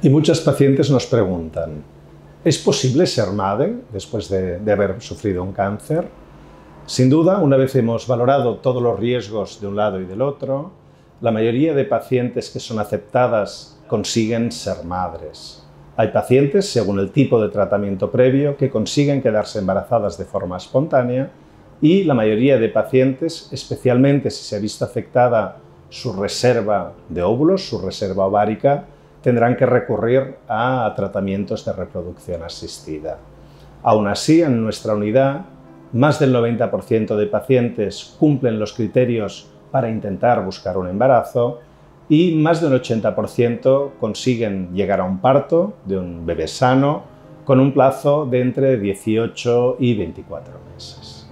Y muchas pacientes nos preguntan, ¿es posible ser madre después de haber sufrido un cáncer? Sin duda, una vez hemos valorado todos los riesgos de un lado y del otro, la mayoría de pacientes que son aceptadas consiguen ser madres. Hay pacientes, según el tipo de tratamiento previo, que consiguen quedarse embarazadas de forma espontánea y la mayoría de pacientes, especialmente si se ha visto afectada su reserva de óvulos, su reserva ovárica, tendrán que recurrir a tratamientos de reproducción asistida. Aún así, en nuestra unidad, más del 90% de pacientes cumplen los criterios para intentar buscar un embarazo y más del 80% consiguen llegar a un parto de un bebé sano con un plazo de entre 18 y 24 meses.